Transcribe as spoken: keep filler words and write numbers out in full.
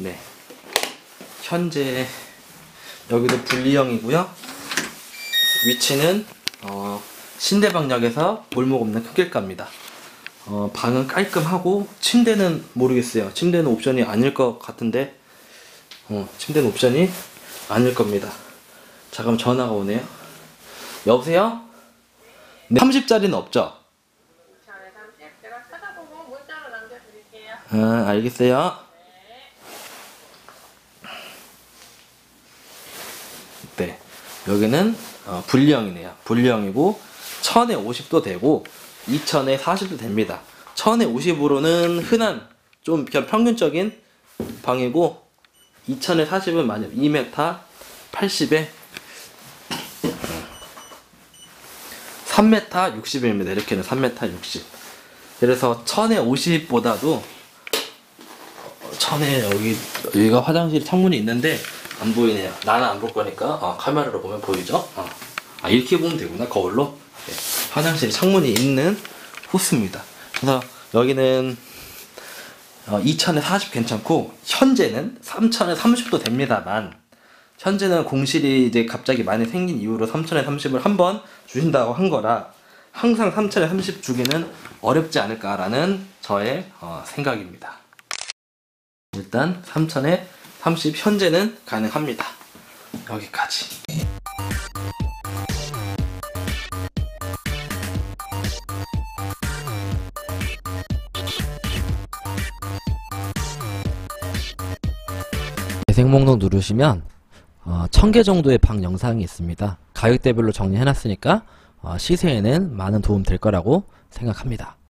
네. 현재 여기도 분리형이고요. 위치는 어, 신대방역에서 골목 없는 큰 길가입니다. 어, 방은 깔끔하고 침대는 모르겠어요. 침대는 옵션이 아닐 것 같은데 어, 침대는 옵션이 아닐 겁니다. 잠깐 전화가 오네요. 여보세요? 네. 삼십 짜리는 없죠? 삼십 제가 찾아보고 문자로 남겨드릴게요. 아, 알겠어요. 네. 여기는 어, 분리형이네요. 분리형이고 천에 오십도 되고 이천에 사십도 됩니다. 천에 오십으로는 흔한 좀 평균적인 방이고 이천에 사십은 만약 이 미터 팔십에 삼 미터 육십입니다. 이렇게는 삼 미터 육십. 그래서 천에 오십보다도 천에 여기 여기가 화장실 창문이 있는데 안 보이네요. 나는 안 볼 거니까 어, 카메라로 보면 보이죠? 어. 아 이렇게 보면 되구나. 거울로. 네. 화장실 창문이 있는 호스입니다. 그래서 여기는 어, 이천에 사십 괜찮고 현재는 삼천에 삼십도 됩니다만 현재는 공실이 이제 갑자기 많이 생긴 이후로 삼천에 삼십을 한번 주신다고 한 거라 항상 삼천에 삼십 주기는 어렵지 않을까라는 저의 어, 생각입니다. 일단 삼천에 삼십 현재는 가능합니다. 여기까지. 재생 목록 누르시면 어, 천 개 정도의 방 영상이 있습니다. 가격대별로 정리해놨으니까 어, 시세에는 많은 도움 될 거라고 생각합니다.